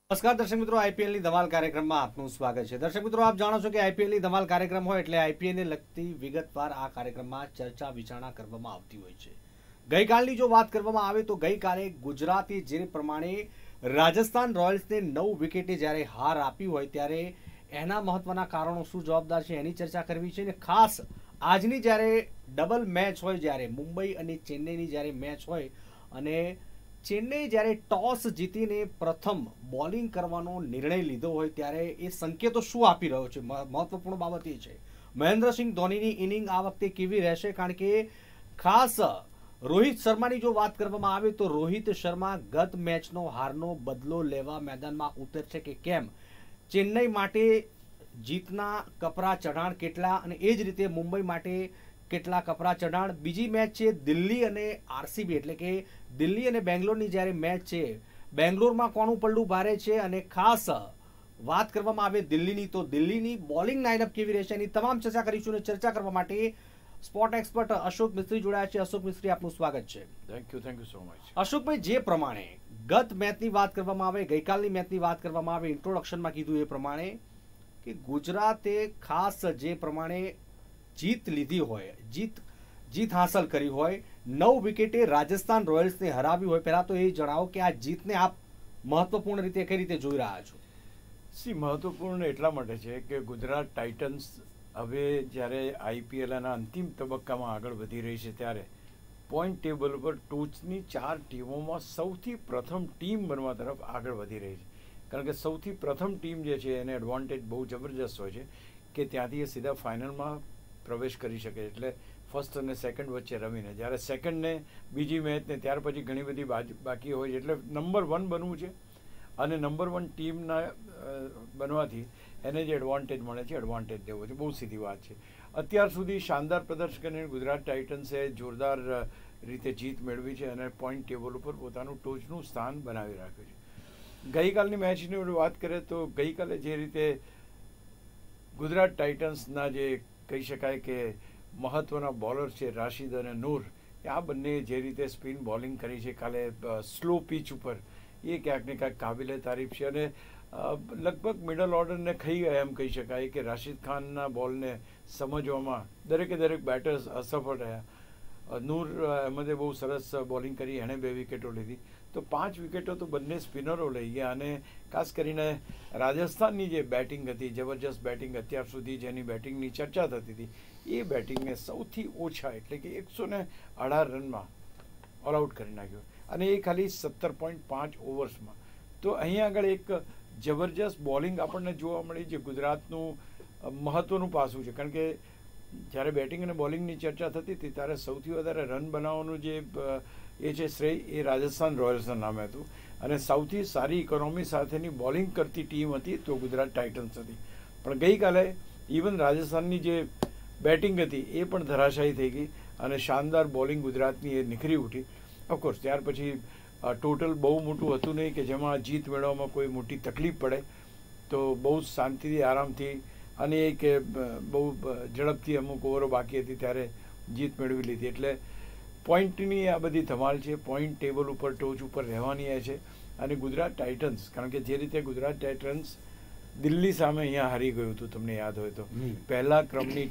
નમસ્કાર દર્શક મિત્રો, આઈપીએલની ધમાલ કાર્યક્રમમાં આપનું સ્વાગત છે. દર્શક મિત્રો, આપ જાણો છો કે આઈપીએલની ધમાલ કાર્યક્રમ હોય એટલે આઈપીએલને લગતી વિગતવાર આ કાર્યક્રમમાં ચર્ચા વિચારણા કરવામાં આવતી હોય છે. ગઈકાલની જો વાત કરવામાં આવે તો ગઈકાલે ગુજરાતે જે પ્રમાણે રાજસ્થાન રોયલ્સને 9 વિકેટે જ્યારે હાર આપી હોય ત્યારે એના મહત્વના કારણો શું જવાબદાર છે એની ચર્ચા કરવી છે. અને ખાસ આજની જ્યારે ડબલ મેચ હોય, જ્યારે મુંબઈ અને ચેન્નઈની જ્યારે મેચ હોય અને ચેન્નઈ જ્યારે ટોસ જીતીને પ્રથમ બોલિંગ કરવાનો નિર્ણય લીધો હોય ત્યારે એ સંકેતો શું આપી રહ્યો છે? મહત્વપૂર્ણ બાબત એ છે મહેન્દ્રસિંહ ધોનીની ઇનિંગ આ વખતે કેવી રહેશે, કારણ કે ખાસ રોહિત શર્માની જો વાત કરવામાં આવે તો રોહિત શર્મા ગત મેચનો હારનો બદલો લેવા મેદાનમાં ઉતરશે કે કેમ, ચેન્નઈ માટે જીતના કપરા ચઢાણ કેટલા અને એ જ રીતે મુંબઈ માટે કેટલા કપરા ચઢાણ. બીજી મેચ છે દિલ્હી અને આરસીબી, એટલે કે દિલ્હી અને બેંગ્લોરની જ્યારે મેચ છે, બેંગ્લોરમાં કોનું પલ્લું ભારે છે અને ખાસ વાત કરવામાં આવે દિલ્હીની તો દિલ્હીની બોલિંગ લાઇનઅપ કેવી રહેશે એની તમામ ચર્ચા કરીશું. અને ચર્ચા કરવા માટે સ્પોર્ટ એક્સપર્ટ અશોક મિસ્ત્રી જોડાયા છે. અશોક મિસ્ત્રી, આપનું સ્વાગત છે. Thank you so much. Ashokbhai, જે પ્રમાણે ગત મેચની વાત કરવામાં આવે, ગઈકાલની મેચની વાત કરવામાં આવે, ઇન્ટ્રોડક્શનમાં કીધું એ પ્રમાણે કે ગુજરાતે ખાસ જે પ્રમાણે જીત લીધી હોય, જીત હાંસલ કરી હોય, 9 વિકેટે રાજસ્થાન રોયલ્સને હરાવી હોય, પહેલા તો એ જણાવો કે આ જીતને આપ મહત્વપૂર્ણ રીતે કઈ રીતે જોઈ રહ્યા છો? મહત્વપૂર્ણ એટલા માટે છે કે ગુજરાત ટાઇટન્સ હવે જ્યારે આઈપીએલના અંતિમ તબક્કામાં આગળ વધી રહી છે ત્યારે પોઈન્ટ ટેબલ પર ટોચની 4 ટીમોમાં સૌથી પ્રથમ ટીમ બનવા તરફ આગળ વધી રહી છે. કારણ કે સૌથી પ્રથમ ટીમ જે છે એને એડવાન્ટેજ બહુ જબરજસ્ત હોય છે કે ત્યાંથી એ સીધા ફાઇનલમાં પ્રવેશ કરી શકે. એટલે ફર્સ્ટ અને સેકન્ડ વચ્ચે રમીને જ્યારે સેકન્ડને બીજી મેચને ત્યાર પછી ઘણી બધી બાકી હોય છે. એટલે નંબર 1 બનવું છે અને નંબર 1 ટીમના બનવાથી એને જે એડવાન્ટેજ મળે છે એડવાન્ટેજ લેવો છે. બહુ સીધી વાત છે. અત્યાર સુધી શાનદાર પ્રદર્શન કરીને ગુજરાત ટાઇટન્સે જોરદાર રીતે જીત મેળવી છે અને પોઈન્ટ ટેબલ ઉપર પોતાનું ટોચનું સ્થાન બનાવી રાખ્યું છે. ગઈકાલની મેચની વાત કરીએ તો ગઈકાલે જે રીતે ગુજરાત ટાઇટન્સના જે કહી શકાય કે મહત્વના બોલર છે રાશિદ અને નૂર, આ બંને જે રીતે સ્પિન બોલિંગ કરી છે કાલે સ્લો પિચ ઉપર, એ ક્યાંક ને ક્યાંક કાબિલે તારીફ છે. અને લગભગ મિડલ ઓર્ડરને ખાઈ ગયા એમ કહી શકાય કે રાશિદ ખાનના બોલને સમજવામાં દરેકે દરેક બેટર્સ અસફળ રહ્યા. નૂર અહેમદે બહુ સરસ બોલિંગ કરી, એણે 2 વિકેટો લીધી. તો 5 વિકેટો તો બંને સ્પિનરો લઈ ગયા. અને ખાસ કરીને રાજસ્થાનની જે બેટિંગ હતી, જબરજસ્ત બેટિંગ, અત્યાર સુધી જેની બેટિંગની ચર્ચા થતી હતી, એ બેટિંગને સૌથી ઓછા એટલે કે 118 રનમાં ઓલ આઉટ કરી નાખ્યો અને એ ખાલી 17.5 ઓવર્સમાં. તો અહીંયા આગળ એક જબરજસ્ત બોલિંગ આપણને જોવા મળી, જે ગુજરાતનું મહત્વનું પાસું છે. કારણ કે જ્યારે બેટિંગ અને બોલિંગની ચર્ચા થતી હતી ત્યારે સૌથી વધારે રન બનાવવાનું જે એ છે શ્રેય એ રાજસ્થાન રોયલ્સના નામે હતું. અને સૌથી સારી ઇકોનોમી સાથેની બોલિંગ કરતી ટીમ હતી તો ગુજરાત ટાઇટન્સ હતી. પણ ગઈકાલે ઇવન રાજસ્થાનની જે બેટિંગ હતી એ પણ ધરાશાયી થઈ ગઈ અને શાનદાર બોલિંગ ગુજરાતની એ નીકળી ઉઠી. ઓફકોર્સ ત્યાર પછી ટોટલ બહુ મોટું હતું નહીં કે જેમાં જીત મેળવવામાં કોઈ મોટી તકલીફ પડે, તો બહુ શાંતિથી આરામથી અને એ કે બહુ ઝડપથી અમુક ઓવરો બાકી હતી ત્યારે જીત મેળવી લીધી. એટલે પોઈન્ટની આ બધી ધમાલ છે. પોઈન્ટ ટેબલ ઉપર ટોચ ઉપર રહેવાની એ છે. અને ગુજરાત ટાઇટન્સ, કારણ કે જે રીતે ગુજરાત ટાઇટન્સ દિલ્હી સામે અહીંયા હારી ગયું હતું, તમને યાદ હોય તો પહેલા ક્રમની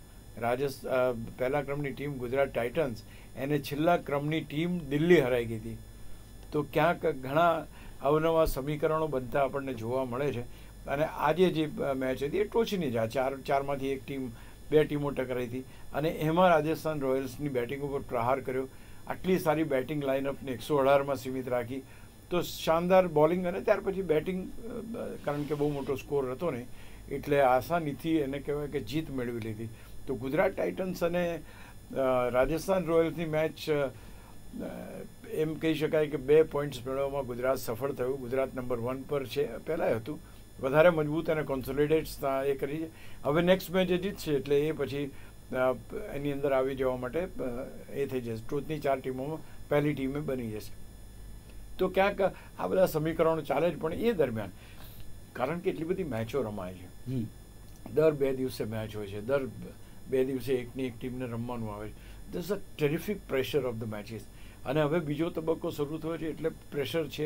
ટીમ ગુજરાત ટાઇટન્સ એને છેલ્લા ક્રમની ટીમ દિલ્હી હરાઈ ગઈ હતી. તો ક્યાંક ઘણા અવનવા સમીકરણો બનતા આપણને જોવા મળે છે. અને આજે જે મેચ હતી એ ટોચની જ, આ ચારમાંથી એક ટીમ, 2 ટીમો ટકરાઈ હતી અને એમાં રાજસ્થાન રોયલ્સની બેટિંગ ઉપર પ્રહાર કર્યો. આટલી સારી બેટિંગ લાઇનઅપને 118માં સીમિત રાખી, તો શાનદાર બોલિંગ અને ત્યાર પછી બેટિંગ, કારણ કે બહુ મોટો સ્કોર હતો નહીં એટલે આસાનીથી એને કહેવાય કે જીત મેળવી લીધી. તો ગુજરાત ટાઇટન્સ અને રાજસ્થાન રોયલ્સની મેચ એમ કહી શકાય કે 2 પોઈન્ટ્સ મેળવવામાં ગુજરાત સફળ થયું. ગુજરાત નંબર 1 પર છે, પહેલાં હતું, વધારે મજબૂત અને કોન્સોલિડેટ એ કરી છે. હવે નેક્સ્ટ મેચ એ જીતશે એટલે એ પછી એની અંદર આવી જવા માટે એ થઈ જશે, ટોચની 4 ટીમોમાં પહેલી ટીમે બની જશે. તો ક્યાંક આ બધા સમીકરણો ચાલે જ, પણ એ દરમિયાન કારણ કે એટલી બધી મેચો રમાય છે, દર 2 દિવસે મેચ હોય છે, દર 2 દિવસે એકની એક ટીમને રમવાનું આવે છે. This a terrific pressure of the matches. અને હવે બીજો તબક્કો શરૂ થયો છે એટલે પ્રેશર છે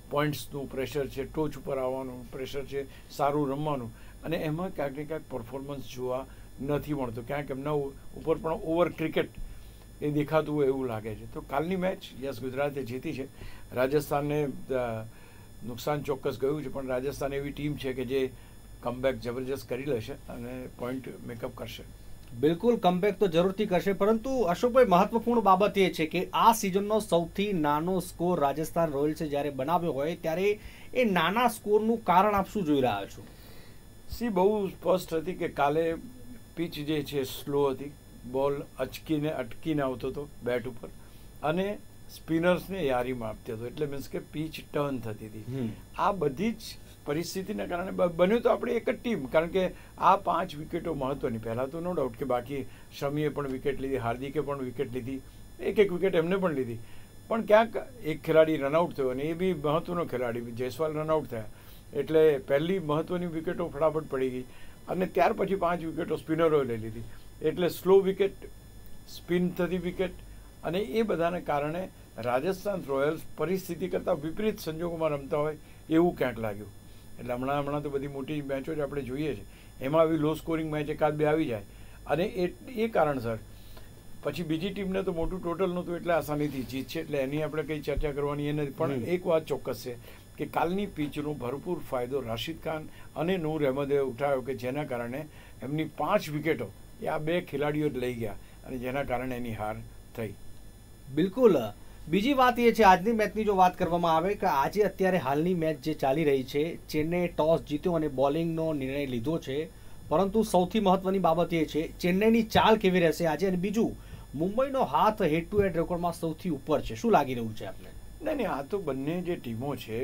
પોઈન્ટ્સનું પ્રેશર છે, ટોચ ઉપર આવવાનું પ્રેશર છે, સારું રમવાનું, અને એમાં ક્યાંક ને ક્યાંક પરફોર્મન્સ જોવા નથી મળતું. ક્યાંક એમના ઉપર પણ ઓવર ક્રિકેટ એ દેખાતું હોય એવું લાગે છે. તો કાલની મેચ યસ ગુજરાતે જીતી છે. રાજસ્થાનને નુકસાન ચોક્કસ ગયું છે, પણ રાજસ્થાન એવી ટીમ છે કે જે કમબેક જબરજસ્ત કરી લેશે અને પોઈન્ટ મેકઅપ કરશે. બિલકુલ કમબેક તો જરૂરથી કરશે, પરંતુ અશોકભાઈ મહત્વપૂર્ણ બાબત એ છે કે આ સિઝનનો સૌથી નાનો સ્કોર રાજસ્થાન રોયલ્સે જ્યારે બનાવ્યો હોય ત્યારે એ નાના સ્કોરનું કારણ આપ શું જોઈ રહ્યા છો? બહુ સ્પષ્ટ હતી કે કાલે પીચ જે છે સ્લો હતી, બોલ અટકીને આવતો હતો બેટ ઉપર, અને સ્પિનર્સને યારીમાં આપતો હતો, એટલે મીન્સ કે પીચ ટર્ન થતી હતી. આ બધી જ પરિસ્થિતિના કારણે બન્યું તો આપણે એક જ ટીમ, કારણ કે આ 5 વિકેટો મહત્વની. પહેલાં તો નો ડાઉટ કે બાકી શમીએ પણ વિકેટ લીધી, હાર્દિકે પણ વિકેટ લીધી, એક વિકેટ એમને પણ લીધી, પણ ક્યાંક એક ખેલાડી રનઆઉટ થયો, અને એ બી મહત્વનો ખેલાડી જયસ્વાલ રનઆઉટ થયા, એટલે પહેલી મહત્વની વિકેટો ફટાફટ પડી ગઈ, અને ત્યાર પછી 5 વિકેટો સ્પિનરોએ લઈ લીધી, એટલે સ્લો વિકેટ, સ્પિન થતી વિકેટ, અને એ બધાને કારણે રાજસ્થાન રોયલ્સ પરિસ્થિતિ કરતાં વિપરીત સંજોગોમાં રમતા હોય એવું ક્યાંક લાગ્યું. એટલે હમણાં તો બધી મોટી મેચો જ આપણે જોઈએ છે, એમાં આવી લો સ્કોરિંગ મેચ એકાદ બે આવી જાય, અને એ કારણસર પછી બીજી ટીમને તો મોટું ટોટલ નહોતું એટલે આસાનીથી જીતશે, એટલે એની આપણે કંઈ ચર્ચા કરવાની એ નથી. પણ એક વાત ચોક્કસ છે કે કાલની પીચનો ભરપૂર ફાયદો રાશિદ ખાન અને નૂર અહેમદે ઉઠાવ્યો, કે જેના કારણે એમની 5 વિકેટો એ આ 2 ખેલાડીઓ જ લઈ ગયા, અને જેના કારણે એની હાર થઈ. બિલકુલ. બીજી વાત એ છે આજની મેચની જો વાત કરવામાં આવે કે આજે અત્યારે હાલની મેચ જે ચાલી રહી છે, ચેન્નઈએ ટોસ જીત્યો અને બોલિંગનો નિર્ણય લીધો છે, પરંતુ સૌથી મહત્વની બાબત એ છે ચેન્નઈની ચાલ કેવી રહેશે આજે, અને બીજું મુંબઈનો હાથ હેડ ટુ હેડ રેકોર્ડમાં સૌથી ઉપર છે. શું લાગી રહ્યું છે આપને? નહીં, આ તો બંને જે ટીમો છે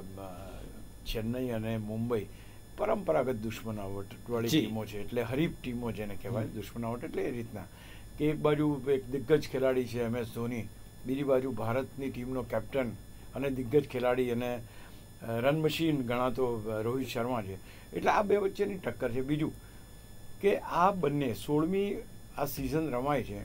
ચેન્નઈ અને મુંબઈ પરંપરાગત દુશ્મનાવટવાળી ટીમો છે, એટલે હરીફ ટીમો જેને કહેવાય, દુશ્મનાવટ એટલે એ રીતના કે એક બાજુ એક દિગ્ગજ ખેલાડી છે MS ધોની, બીજી બાજુ ભારતની ટીમનો કેપ્ટન અને દિગ્ગજ ખેલાડી અને રન મશીન ગણાતો રોહિત શર્મા છે, એટલે આ બે વચ્ચેની ટક્કર છે. બીજું કે આ બંને 16મી આ સિઝન રમાય છે,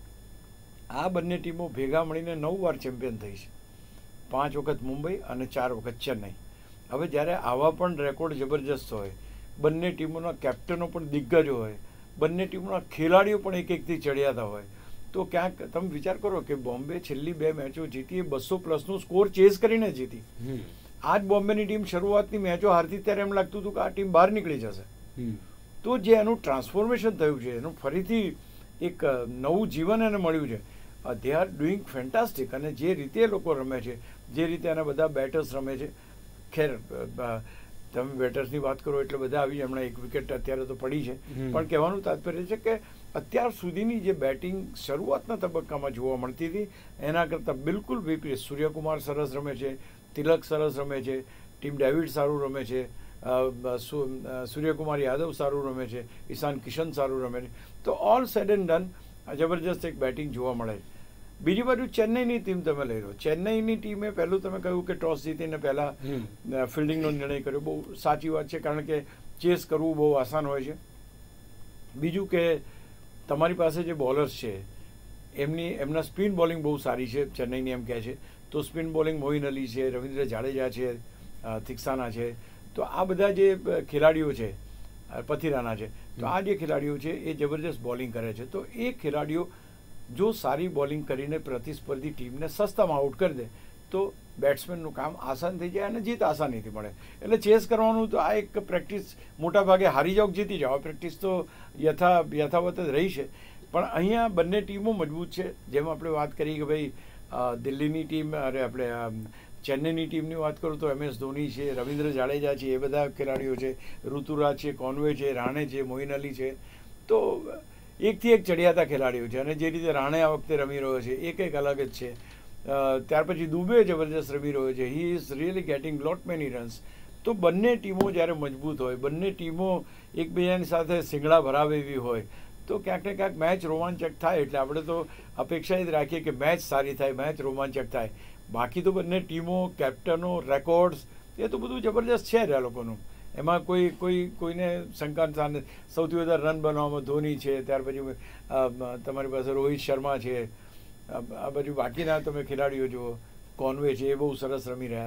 આ બંને ટીમો ભેગા મળીને 9 વાર ચેમ્પિયન થઈ છે, 5 વખત મુંબઈ અને 4 વખત ચેન્નઈ. હવે જ્યારે આવા પણ રેકોર્ડ જબરજસ્ત હોય, બંને ટીમોના કેપ્ટનો પણ દિગ્ગજ હોય, બંને ટીમોના ખેલાડીઓ પણ એકથી ચડિયાતા હોય, તો ક્યાંક તમે વિચાર કરો કે બોમ્બે છેલ્લી 2 મેચો જીતી, 200+ સ્કોર ચેઝ કરીને જીતી. આ જ બોમ્બેની ટીમ શરૂઆતની મેચો હારતી ત્યારે એમ લાગતું હતું કે આ ટીમ બહાર નીકળી જશે, તો જે એનું ટ્રાન્સફોર્મેશન થયું છે, એનું ફરીથી એક નવું જીવન એને મળ્યું છે. દે આર ડુઈંગ ફેન્ટાસ્ટિક, અને જે રીતે એ લોકો રમે છે, જે રીતે એના બધા બેટર્સ રમે છે, ખેર તમે બેટર્સની વાત કરો એટલે બધા આવી, હમણાં 1 વિકેટ અત્યારે તો પડી છે, પણ કહેવાનું તાત્પર્ય છે કે અત્યાર સુધીની જે બેટિંગ શરૂઆતના તબક્કામાં જોવા મળતી હતી એના કરતાં બિલકુલ વિપરીત. સૂર્યકુમાર સરસ રમે છે, તિલક સરસ રમે છે, ટીમ ડેવિડ સારું રમે છે, સૂર્યકુમાર યાદવ સારું રમે છે, ઈશાન કિશન સારું રમે છે, તો ઓલ સેડ એન્ડ ડન જબરજસ્ત એક બેટિંગ જોવા મળે છે. બીજી બાજુ ચેન્નઈની ટીમ તમે લઈ લો, ચેન્નઈની ટીમે પહેલું તમે કહ્યું કે ટોસ જીતીને પહેલાં ફિલ્ડિંગનો નિર્ણય કર્યો, બહુ સાચી વાત છે, કારણ કે ચેસ કરવું બહુ આસાન હોય છે. બીજું કે તમારી પાસે જે બોલર્સ છે એમના સ્પિન બોલિંગ બહુ સારી છે ચેન્નઈની એમ કહે છે, તો સ્પિન બોલિંગ મોઇન અલી છે, રવિન્દ્ર જાડેજા છે, થિક્સાના છે, તો આ બધા જે ખેલાડીઓ છે, પથિરાના છે, તો આ જે ખેલાડીઓ છે એ જબરજસ્ત બોલિંગ કરે છે, તો એ ખેલાડીઓ જો સારી બોલિંગ કરીને પ્રતિસ્પર્ધી ટીમને સસ્તામાં આઉટ કરી દે તો બેટ્સમેનનું કામ આસાન થઈ જાય અને જીત આસાનીથી મળે. એટલે ચેસ કરવાનું તો આ એક પ્રેક્ટિસ, મોટા ભાગે હારી જાઓ જીતી જાઓ, પ્રેક્ટિસ તો યથાવત જ રહી છે. પણ અહીંયા બંને ટીમો મજબૂત છે. જેમ આપણે વાત કરી કે ભાઈ દિલ્હીની ટીમ, આપણે ચેન્નઈની ટીમની વાત કરું તો MS ધોની છે, રવિન્દ્ર જાડેજા છે, એ બધા ખેલાડીઓ છે, ઋતુરાજ છે, કોન્વે છે, રાણે છે, મોઇન અલી છે, તો એકથી એક ચડિયાતા ખેલાડીઓ છે. અને જે રીતે રાણે આ વખતે રમી રહ્યો છે એ કંઈક અલગ જ છે. ત્યાર પછી દુબે જબરજસ્ત રમી રહ્યો છે, he is really getting lot many runs. તો બંને ટીમો જ્યારે મજબૂત હોય, બંને ટીમો એકબીજાની સાથે સિંગડા ભરાવે એવી હોય, તો ક્યાંક ને ક્યાંક મેચ રોમાંચક થાય. એટલે આપણે તો અપેક્ષા જ રાખીએ કે મેચ સારી થાય, મેચ રોમાંચક થાય. બાકી તો બંને ટીમો, કેપ્ટનો, રેકોર્ડ્સ, એ તો બધું જબરજસ્ત છે જ આ લોકોનું, એમાં કોઈને શંકા નથી. સૌથી વધારે રન બનાવવામાં ધોની છે, ત્યાર પછી તમારી પાસે રોહિત શર્મા છે, આ બાજુ બાકીના તમે ખેલાડીઓ જુઓ, કોન્વે છે, એ બહુ સરસ રમી રહ્યા છે.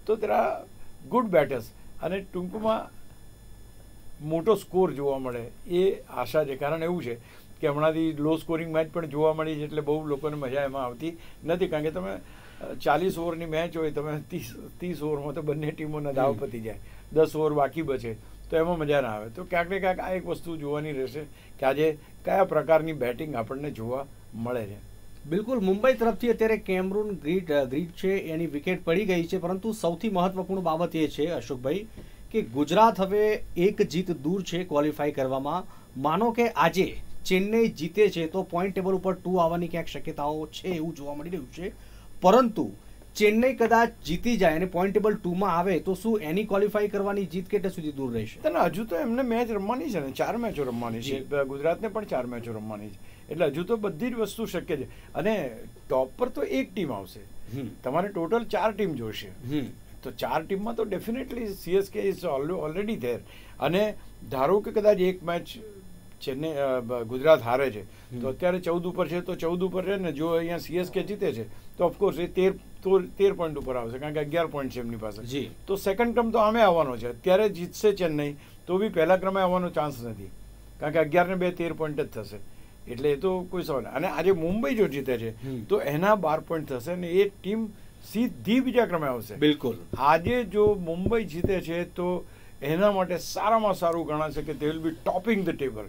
તો દેર આર ગુડ બેટર્સ, અને ટૂંકમાં મોટો સ્કોર જોવા મળે એ આશા છે. કારણ એવું છે કે હમણાંથી લો સ્કોરિંગ મેચ પણ જોવા મળી છે, એટલે બહુ લોકોને મજા એમાં આવતી નથી. કારણ કે તમે 40 ઓવરની મેચ હોય, તમે 30 ઓવરમાં તો બંને ટીમોના દાવ પતી જાય, 10 ઓવર બાકી બચે, તો એમાં મજા ના આવે. તો ક્યાંક ને ક્યાંક આ એક વસ્તુ જોવાની રહેશે કે આજે કયા પ્રકારની બેટિંગ આપણને જોવા મળે છે. બિલકુલ, મુંબઈ તરફથી અત્યારે કેમરૂન ગ્રીડ છે એની વિકેટ પડી ગઈ છે, પરંતુ સૌથી મહત્વપૂર્ણ બાબત એ છે અશોકભાઈ કે ગુજરાત હવે એક જીત દૂર છે ક્વોલિફાય કરવામાં. માનો કે આજે ચેન્નઈ જીતે છે તો પોઈન્ટ ટેબલ ઉપર 2 આવવાની ક્યાંક શક્યતાઓ છે એવું જોવા મળી રહ્યું છે, પરંતુ ચેન્નઈ કદાચ જીતી જાય અને પોઈન્ટ ટેબલ 2માં આવે તો શું એની ક્વોલિફાય કરવાની જીત કેટલે સુધી દૂર રહેશે? હજુ તો એમને મેચ રમવાની છે ને, 4 મેચો રમવાની છે, ગુજરાતને પણ 4 મેચો રમવાની છે, એટલે હજુ તો બધી જ વસ્તુ શક્ય છે. અને ટોપ પર તો એક ટીમ આવશે, તમારે ટોટલ 4 ટીમ જોશે, તો 4 ટીમમાં તો definitely CSK is already there. અને ધારો કે કદાચ એક મેચ ચેન્નઈ ગુજરાત હારે છે તો અત્યારે 14 ઉપર છે, તો 14 ઉપર રહે ને, જો અહીંયા સીએસકે જીતે છે તો ઓફકોર્સ એ 13 પોઈન્ટ ઉપર આવશે, કારણ કે 11 પોઈન્ટ છે એમની પાસે. તો સેકન્ડ ક્રમ તો આમે આવવાનો છે. અત્યારે જીતશે ચેન્નઈ તો બી પહેલા ક્રમે આવવાનો ચાન્સ નથી, કારણ કે 11 ને 2 13 પોઈન્ટ જ થશે, એટલે એ તો કોઈ સવાલ. અને આજે મુંબઈ જો જીતે છે તો એના 12 પોઈન્ટ થશે અને એ ટીમ સીધી બીજા ક્રમે આવશે. બિલકુલ, આજે જો મુંબઈ જીતે છે તો એના માટે સારામાં સારું ગણાશે કે they will be topping the table.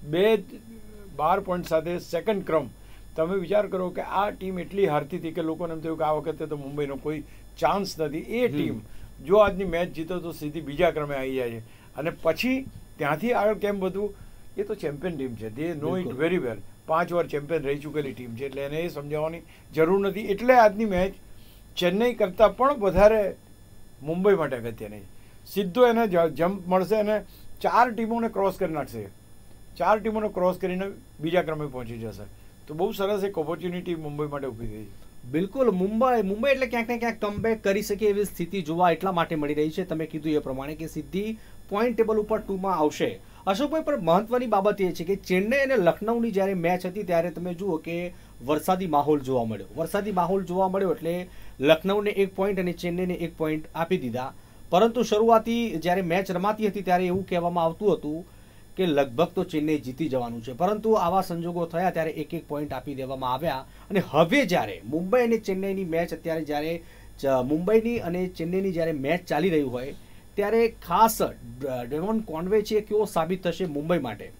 12 point સાથે સેકન્ડ ક્રમ. તમે વિચાર કરો કે આ ટીમ એટલી હારતી હતી કે લોકોને એમ થયું કે આ વખતે તો મુંબઈનો કોઈ ચાન્સ નથી. એ ટીમ જો આજની મેચ જીતે તો સીધી બીજા ક્રમે આવી જાય છે, અને પછી ત્યાંથી આગળ કેમ વધવું એ તો ચેમ્પિયન ટીમ છે, દે નો ઇટ વેરી વેલ. 5 વાર ચેમ્પિયન રહી ચૂકેલી ટીમ છે, એટલે એને એ સમજાવવાની જરૂર નથી. એટલે આજની મેચ ચેન્નઈ કરતાં પણ વધારે મુંબઈ માટે અગત્યની. સીધો એને જમ્પ મળશે અને 4 ટીમોને ક્રોસ કરી નાખશે, 4 ટીમોને ક્રોસ કરીને બીજા ક્રમે પહોંચી જશે. તો બહુ સરસ એક ઓપોર્ચ્યુનિટી મુંબઈ માટે ઊભી થઈ. બિલકુલ, મુંબઈ એટલે ક્યાંક ને ક્યાંક કમબેક કરી શકે એવી સ્થિતિ જોવા એટલા માટે મળી રહી છે, તમે કીધું એ પ્રમાણે કે સીધી પોઈન્ટ ટેબલ ઉપર 2માં આવશે. અશોકભાઈ, પણ મહત્વની બાબત એ છે કે ચેન્નઈ અને લખનઉની જ્યારે મેચ હતી ત્યારે તમે જુઓ કે વરસાદી માહોલ જોવા મળ્યો, એટલે લખનઉને 1 પોઈન્ટ અને ચેન્નઈને 1 પોઈન્ટ આપી દીધા. પરંતુ શરૂઆતી જ્યારે મેચ રમાતી હતી ત્યારે એવું કહેવામાં આવતું હતું કે લગભગ તો ચેન્નઈ જીતી જવાનું છે, પરંતુ આવા સંજોગો થયા ત્યારે 1 પોઈન્ટ આપી દેવામાં આવ્યા. અને હવે જ્યારે મુંબઈ અને ચેન્નઈની મેચ, અત્યારે જ્યારે મુંબઈની અને ચેન્નઈની જ્યારે મેચ ચાલી રહી હોય ત્યારે ખાસ ડેવન કોનવે છે કેવો સાબિત થશે મુંબઈ માટે?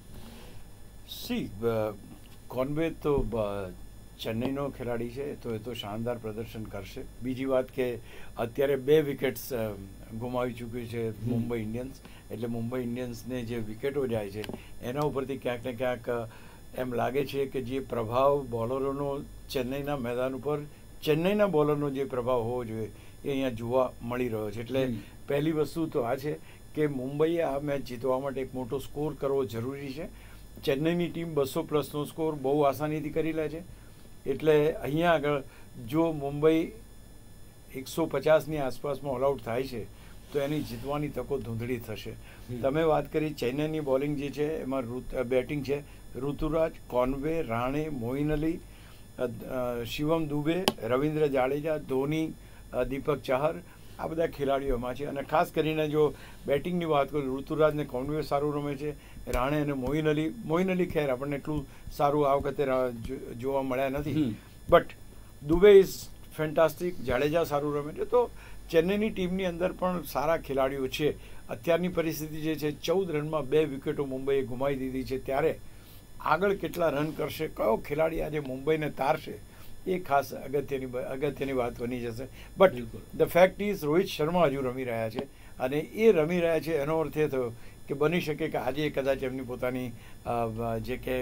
કોનવે તો ચેન્નઈનો ખેલાડી છે, તો એ તો શાનદાર પ્રદર્શન કરશે. બીજી વાત કે અત્યારે 2 વિકેટ્સ ગુમાવી ચૂક્યું છે મુંબઈ ઇન્ડિયન્સ, એટલે મુંબઈ ઇન્ડિયન્સને જે વિકેટો જાય છે એના ઉપરથી ક્યાંક ને ક્યાંક એમ લાગે છે કે જે પ્રભાવ બોલરોનો ચેન્નઈના મેદાન ઉપર, ચેન્નઈના બોલરનો જે પ્રભાવ હોવો જોઈએ એ અહીંયા જોવા મળી રહ્યો છે. એટલે પહેલી વસ્તુ તો આ છે કે મુંબઈએ આ મેચ જીતવા માટે એક મોટો સ્કોર કરવો જરૂરી છે. ચેન્નઈની ટીમ 200+ સ્કોર બહુ આસાનીથી કરી લે છે, એટલે અહીંયા આગળ જો મુંબઈ 150ની આસપાસમાં ઓલ આઉટ થાય છે તો એની જીતવાની તકો ધૂંધળી થશે. તમે વાત કરી ચેન્નઈની બોલિંગ જે છે એમાં બેટિંગ છે ઋતુરાજ, કોનવે, રાણે, મોઇન અલી, શિવમ દુબે, રવિન્દ્ર જાડેજા, ધોની, દીપક ચાહર, આ બધા ખેલાડીઓ એમાં છે. અને ખાસ કરીને જો બેટિંગની વાત કરું, ઋતુરાજ ને કોનવે સારું રમે છે, રાણે અને મોઇન અલી ખેર આપણને એટલું સારું આ વખતે જોવા મળ્યા નથી, but Dube is fantastic, Jadeja સારું રમે છે. તો ચેન્નઈની ટીમની અંદર પણ સારા ખેલાડીઓ છે. અત્યારની પરિસ્થિતિ જે છે 14 રનમાં 2 વિકેટો મુંબઈએ ગુમાવી દીધી છે, ત્યારે આગળ કેટલા રન કરશે, કયો ખેલાડી આજે મુંબઈને તારશે, એ ખાસ અગત્યની વાત બની જશે. But the fact is Rohit Sharma હજુ રમી રહ્યા છે, અને એ રમી રહ્યા છે એનો અર્થ એ થયો કે બની શકે કે આજે કદાચ એમની પોતાની જે કે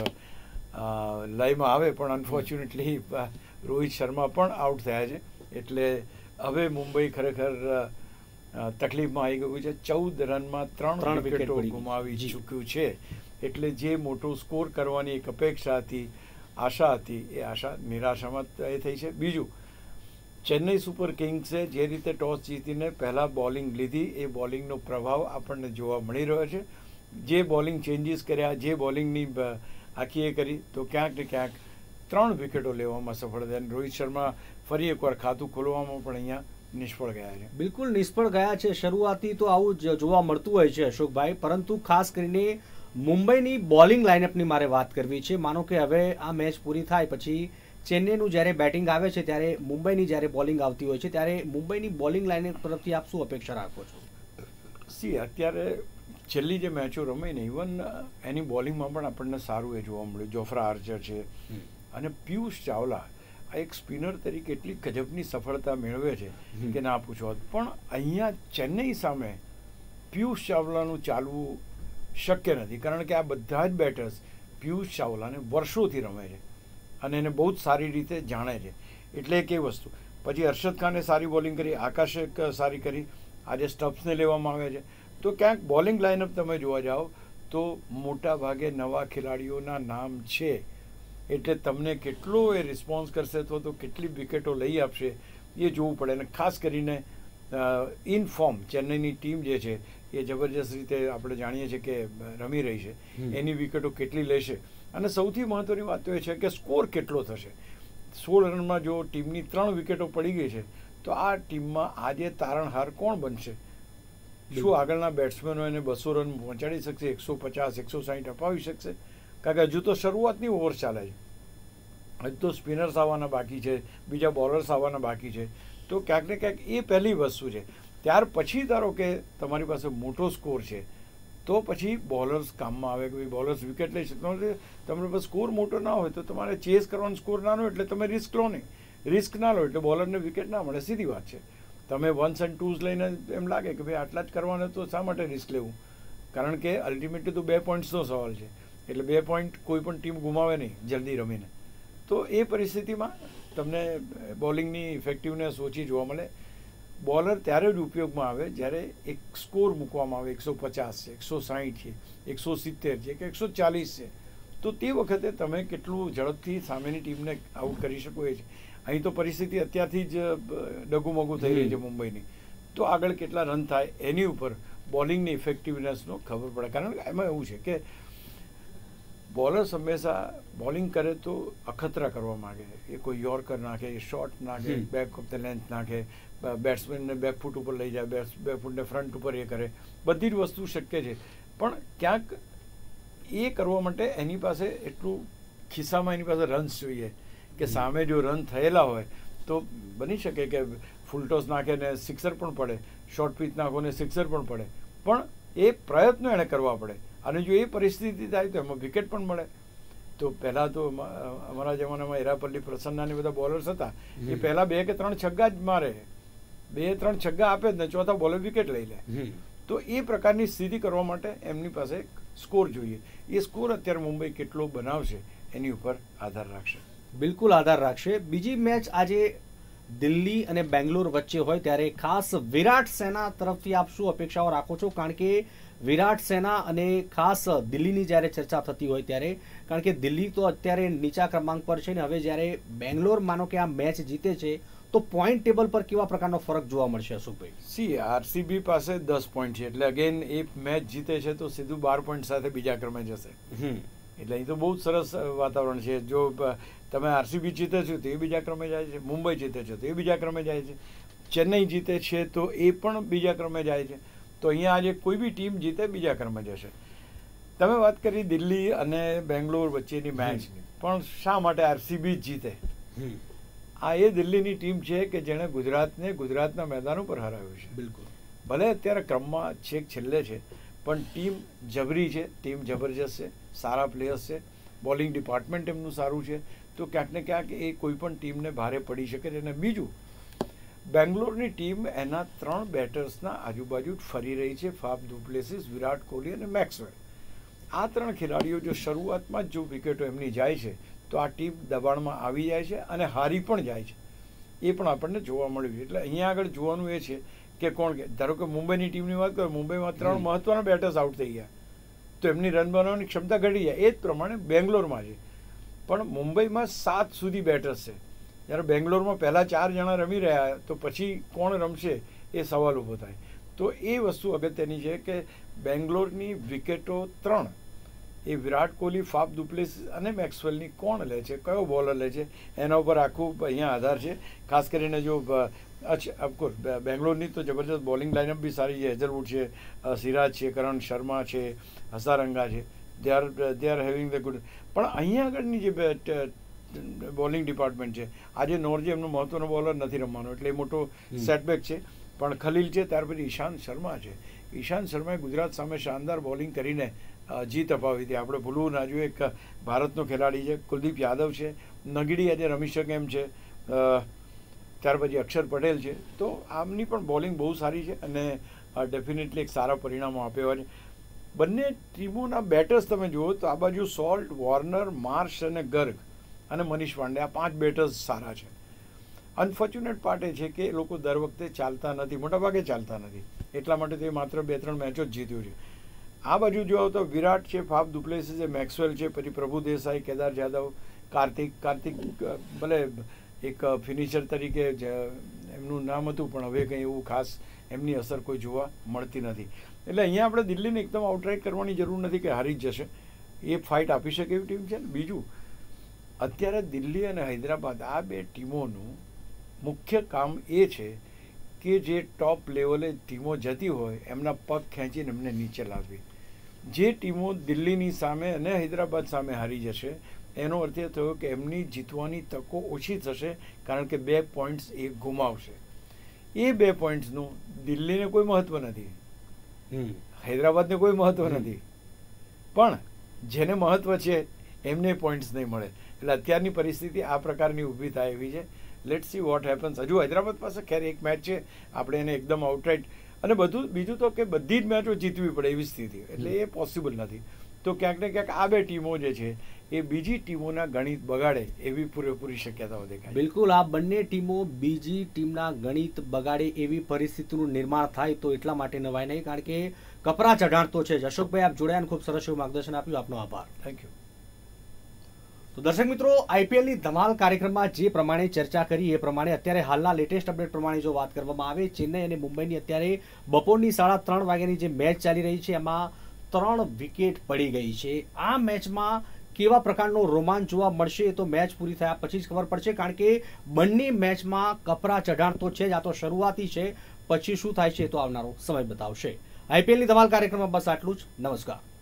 લયમાં આવે, પણ અનફોર્ચ્યુનેટલી રોહિત શર્મા પણ આઉટ થયા છે, એટલે હવે મુંબઈ ખરેખર તકલીફમાં આવી ગયું છે. 14 રનમાં 3 વિકેટો ગુમાવી ચૂક્યું છે, એટલે જે મોટો સ્કોર કરવાની એક અપેક્ષા હતી, આશા હતી, એ આશા નિરાશામાં એ થઈ છે. બીજું, ચેન્નઈ સુપર કિંગ્સે જે રીતે ટોસ જીતીને પહેલાં બોલિંગ લીધી, એ બોલિંગનો પ્રભાવ આપણને જોવા મળી રહ્યો છે. જે બોલિંગ ચેન્જીસ કર્યા, જે બોલિંગની આખી એ કરી, તો ક્યાંક ને ક્યાંક 3 વિકેટો લેવામાં સફળ થયા. રોહિત શર્મા ફરી એકવાર ખાતું ખોલવામાં પણ અહીંયા નિષ્ફળ ગયા છે. બિલકુલ નિષ્ફળ ગયા છે. શરૂઆતી તો આવું જ જોવા મળતું હોય છે અશોકભાઈ, પરંતુ ખાસ કરીને મુંબઈની બોલિંગ લાઇનઅપની મારે વાત કરવી છે. માનો કે હવે આ મેચ પૂરી થાય પછી ચેન્નઈનું જ્યારે બેટિંગ આવે છે ત્યારે મુંબઈની જ્યારે બોલિંગ આવતી હોય છે ત્યારે મુંબઈની બોલિંગ લાઇનઅપ તરફથી આપ શું અપેક્ષા રાખો છો? અત્યારે છેલ્લી જે મેચો રમાઈ ને ઇવન એની બોલિંગમાં પણ આપણને સારું એ જોવા મળ્યું. જોફ્રા આર્ચર છે અને પિયુષ ચાવલા આ એક સ્પિનર તરીકે એટલી ગજબની સફળતા મેળવે છે કે ના પૂછો. પણ અહીંયા ચેન્નઈ સામે પિયુષ ચાવલાનું ચાલવું શક્ય નથી, કારણ કે આ બધા જ બેટર્સ પિયુષ ચાવલાને વર્ષોથી રમે છે અને એને બહુ જ સારી રીતે જાણે છે. એટલે એક એ વસ્તુ. પછી અરશદ ખાને સારી બોલિંગ કરી, આકાશે સારી કરી, આજે સ્ટબ્સને લેવામાં આવે છે. તો ક્યાંક બોલિંગ લાઇનઅપ તમે જોવા જાઓ તો મોટા ભાગે નવા ખેલાડીઓના નામ છે, એટલે તમને કેટલો એ રિસ્પોન્સ કરશે અથવા તો કેટલી વિકેટો લઈ આપશે એ જોવું પડે. અને ખાસ કરીને ઇન ફોર્મ ચેન્નઈની ટીમ જે છે એ જબરજસ્ત રીતે આપણે જાણીએ છીએ કે રમી રહી છે, એની વિકેટો કેટલી લેશે. અને સૌથી મહત્વની વાત તો એ છે કે સ્કોર કેટલો થશે. 16 રનમાં જો ટીમની 3 વિકેટો પડી ગઈ છે તો આ ટીમમાં આજે તારણહાર કોણ બનશે? શું આગળના બેટ્સમેનો એને 200 રન પહોંચાડી શકશે, 150 160 અપાવી શકશે? કારણ કે હજુ તો શરૂઆતની ઓવર ચાલે છે, હજુ તો સ્પિનર્સ આવવાના બાકી છે, બીજા બોલર્સ આવવાના બાકી છે. તો ક્યાંક ને ક્યાંક એ પહેલી વસ્તુ છે. ત્યાર પછી ધારો કે તમારી પાસે મોટો સ્કોર છે તો પછી બોલર્સ કામમાં આવે કે ભાઈ બોલર્સ વિકેટ લઈ શકતો નથી. તમારી પાસે સ્કોર મોટો ના હોય તો તમારે ચેસ કરવાનો સ્કોર નાનો, એટલે તમે રિસ્ક લો નહીં. રિસ્ક ના લો એટલે બોલરને વિકેટ ના મળે. સીધી વાત છે. તમે 1s and 2s લઈને એમ લાગે કે ભાઈ આટલા જ કરવાના, તો શા માટે રિસ્ક લેવું? કારણ કે અલ્ટિમેટલી તો 2 પોઈન્ટ્સનો સવાલ છે, એટલે 2 પોઈન્ટ કોઈ પણ ટીમ ગુમાવે નહીં જલ્દી રમીને. તો એ પરિસ્થિતિમાં તમને બોલિંગની ઇફેક્ટિવનેસ ઓછી જોવા મળે. બોલર ત્યારે જ ઉપયોગમાં આવે જ્યારે એક સ્કોર મૂકવામાં આવે, 150 છે, 160 છે, 170 છે કે 140 છે. તો તે વખતે તમે કેટલું ઝડપથી સામેની ટીમને આઉટ કરી શકો એ છે. અહીં તો પરિસ્થિતિ અત્યારથી જ ડગુમગુ થઈ રહી છે મુંબઈની. તો આગળ કેટલા રન થાય એની ઉપર બોલિંગની ઇફેક્ટિવનેસનો ખબર પડે. કારણ કે એમાં એવું છે કે બોલર્સ હંમેશા બોલિંગ કરે તો અખતરા કરવા માગે. એ કોઈ યોર્કર નાખે, શોર્ટ નાખે, બેક ઓફ ધ લેન્થ નાખે, બેટ્સમેનને બેક ફૂટ ઉપર લઈ જાય, બેક ફૂટને ફ્રન્ટ ઉપર એ કરે. બધી જ વસ્તુ શક્ય છે. પણ ક્યાંક એ કરવા માટે એની પાસે એટલું ખિસ્સામાં એની પાસે રન્સ જોઈએ કે સામે જો રન થયેલા હોય તો બની શકે કે ફૂલ ટોસ નાખે ને સિક્સર પણ પડે, શોર્ટ પિચ નાખો ને સિક્સર પણ પડે. પણ એ પ્રયત્નો એણે કરવા પડે. અને જો એ પરિસ્થિતિ થાય તો એમાં વિકેટ પણ મળે. તો પહેલાં તો અમારા જમાનામાં હીરાપલ્લી, પ્રસન્નાને બધા બોલર્સ હતા, એ પહેલાં 2 કે 3 છગ્ગા જ મારે, 2-3 છગ્ગા આપે જ ને ચોથા બોલે વિકેટ લઈ લે. તો એ પ્રકારની સ્થિતિ કરવા માટે એમની પાસે સ્કોર જોઈએ. એ સ્કોર અત્યારે મુંબઈ કેટલો બનાવશે એની ઉપર આધાર રાખશે. બિલકુલ આધાર રાખશે. બીજી મેચ આજે દિલ્હી અને બેંગ્લોર વચ્ચે હોય ત્યારે ખાસ વિરાટ સેના તરફથી આપ શું અપેક્ષાઓ રાખો છો? કારણ કે વિરાટ સેના અને ખાસ દિલ્હીની જ્યારે ચર્ચા થતી હોય ત્યારે, કારણ કે દિલ્હી તો અત્યારે નીચા ક્રમાંક પર છે ને હવે જ્યારે બેંગ્લોર માનો કે આ મેચ જીતે છે તો પોઈન્ટ ટેબલ પર કેવા પ્રકારનો ફરક જોવા મળશે અશોકભાઈ? આરસીબી પાસે 10 પોઈન્ટ છે, એટલે અગેન એ મેચ જીતે છે તો સીધું 12 પોઈન્ટ સાથે બીજા ક્રમે જશે. એટલે અહીં તો બહુ સરસ વાતાવરણ છે. જો તમે આરસીબી જીતે છો તો એ બીજા ક્રમે જાય છે, મુંબઈ જીતે છે તો એ બીજા ક્રમે જાય છે, ચેન્નઈ જીતે છે તો એ પણ બીજા ક્રમે જાય છે. તો અહીંયા આજે કોઈ બી ટીમ જીતે બીજા ક્રમે જશે. તમે વાત કરી દિલ્હી અને બેંગ્લોર વચ્ચેની મેચ, પણ શા માટે આરસીબી જીતે? આ એ દિલ્હીની ટીમ છે કે જેણે ગુજરાતને ગુજરાતના મેદાન ઉપર હરાવ્યું છે. બિલકુલ. ભલે અત્યારે ક્રમમાં છેક છેલ્લે છે પણ ટીમ જબરી છે, ટીમ જબરજસ્ત છે, સારા પ્લેયર્સ છે, બોલિંગ ડિપાર્ટમેન્ટ એમનું સારું છે. તો ક્યાંક ને ક્યાંક એ કોઈ પણ ટીમને ભારે પડી શકે છે. અને બીજું, બેંગ્લોરની ટીમ એના 3 બેટર્સના આજુબાજુ ફરી રહી છે, Faf du Plessis, Virat Kohli અને મેક્સવેલ. આ 3 ખેલાડીઓ જો શરૂઆતમાં જ જો વિકેટો એમની જાય છે તો આ ટીમ દબાણમાં આવી જાય છે અને હારી પણ જાય છે. એ પણ આપણને જોવા મળ્યું. એટલે અહીંયા આગળ જોવાનું એ છે કે કોણ, ધારો કે મુંબઈની ટીમની વાત કરો, મુંબઈમાં 3 મહત્વના બેટર્સ આઉટ થઈ ગયા તો એમની રન બનાવવાની ક્ષમતા ઘટી જાય. એ જ પ્રમાણે બેંગ્લોરમાં છે, પણ મુંબઈમાં 7 સુધી બેટર્સ છે. જ્યારે બેંગ્લોરમાં પહેલાં 4 જણા રમી રહ્યા તો પછી કોણ રમશે એ સવાલ ઊભો થાય. તો એ વસ્તુ અગત્યની છે કે બેંગ્લોરની વિકેટો 3 એ Virat Kohli, Faf du Plessis અને મેક્સવેલની કોણ લે છે, કયો બોલર લે છે, એના ઉપર આખું અહીંયા આધાર છે. ખાસ કરીને જો અચ્છા, ઓફકોર્સ બેંગ્લોરની તો જબરજસ્ત બોલિંગ લાઇનઅપ બી સારી છે. હેઝલવુડ છે, સિરાજ છે, કરણ શર્મા છે, હસારંગા છે. They are having the good. પણ અહીંયા આગળની જે બોલિંગ ડિપાર્ટમેન્ટ છે, આજે નોર્જે એમનો મહત્વનો બોલર નથી રમવાનો એટલે એ મોટો સેટબેક છે. પણ ખલીલ છે, ત્યાર પછી ઈશાંત શર્મા છે. ઈશાંત શર્માએ ગુજરાત સામે શાનદાર બોલિંગ કરીને જીત અપાવી હતી. આપણે ભૂલવું ના જોઈએ, એક ભારતનો ખેલાડી છે. કુલદીપ યાદવ છે, નગીડી આજે રમી શકે એમ છે. ત્યાર પછી અક્ષર પટેલ છે. તો આમની પણ બોલિંગ બહુ સારી છે અને ડેફિનેટલી એક સારા પરિણામો આપ્યા છે. બંને ટીમોના બેટર્સ તમે જુઓ તો આ બાજુ સોલ્ટ, વોર્નર, માર્શ અને ગર્ગ અને મનીષ પાંડે, આ 5 બેટર્સ સારા છે. અનફોર્ચ્યુનેટ પાર્ટ એ છે કે એ લોકો દર વખતે ચાલતા નથી, મોટાભાગે ચાલતા નથી, એટલા માટે તે માત્ર 2-3 મેચો જ જીત્યું છે. આ બાજુ જો તો વિરાટ છે, ફાફ દુપ્લેસિસ છે, મેક્સવેલ છે, પછી પ્રભુ દેસાઈ, કેદાર જાદવ, કાર્તિક ભલે એક ફિનિશર તરીકે એમનું નામ હતું પણ હવે કંઈ એવું ખાસ એમની અસર કોઈ જોવા મળતી નથી. એટલે અહીંયા આપણે દિલ્હીને એકદમ આઉટરાઇટ કરવાની જરૂર નથી કે હારી જ જશે. એ ફાઇટ આપી શકે એવી ટીમ છે. બીજું, અત્યારે દિલ્હી અને હૈદરાબાદ આ 2 ટીમોનું મુખ્ય કામ એ છે કે જે ટોપ લેવલે ટીમો જતી હોય એમના પગ ખેંચીને એમને નીચે લાવવી. જે ટીમો દિલ્હીની સામે અને હૈદરાબાદ સામે હારી જશે એનો અર્થ એ થયો કે એમની જીતવાની તકો ઓછી થશે, કારણ કે 2 પોઈન્ટ્સ એ ગુમાવશે. એ 2 પોઈન્ટ્સનું દિલ્હીને કોઈ મહત્વ નથી, હૈદરાબાદને કોઈ મહત્વ નથી, પણ જેને મહત્વ છે એમને પોઈન્ટ્સ નહીં મળે. એટલે અત્યારની પરિસ્થિતિ આ પ્રકારની ઊભી થાય એવી છે. Let's see what happens. હજુ હૈદરાબાદ પાસે ખેર એક મેચ છે, આપણે એને એકદમ આઉટરાઇટ અને બીજું તો કે બધી જ મેચો જીતવી પડે એવી સ્થિતિ, એટલે એ પોસિબલ નથી. તો ક્યાંક ને ક્યાંક આ 2 ટીમો જે છે એ બીજી ટીમોના ગણિત બગાડે એવી પૂરેપૂરી શક્યતાઓ દેખાય. બિલકુલ, આ બંને ટીમો બીજી ટીમના ગણિત બગાડે એવી પરિસ્થિતિનું નિર્માણ થાય તો એટલા માટે નવાય નહીં, કારણ કે કપરા ચઢાણ તો છે જ. અશોકભાઈ, આપ જોડાયા, ખૂબ સરસ એવું માર્ગદર્શન આપ્યું, આપનો આભાર. Thank you. તો દર્શક મિત્રો, આઈપીએલની ધમાલ કાર્યક્રમમાં જે પ્રમાણે ચર્ચા કરી એ પ્રમાણે અત્યારે હાલના લેટેસ્ટ અપડેટ પ્રમાણે જો વાત કરવામાં આવે, ચેન્નઈ અને મુંબઈની અત્યારે બપોરની 3:30 વાગ્યાની જે મેચ ચાલી રહી છે એમાં 3 વિકેટ પડી ગઈ છે. આ મેચમાં કેવા પ્રકારનો રોમાંચ જોવા મળશે એ તો મેચ પૂરી થયા પછી જ ખબર પડશે, કારણ કે બંને મેચમાં કપરા ચઢાણ તો છે જ. આ તો શરૂઆતી છે, પછી શું થાય છે તો આવનારો સમય બતાવશે. આઈપીએલની ધમાલ કાર્યક્રમમાં બસ આટલું જ. નમસ્કાર.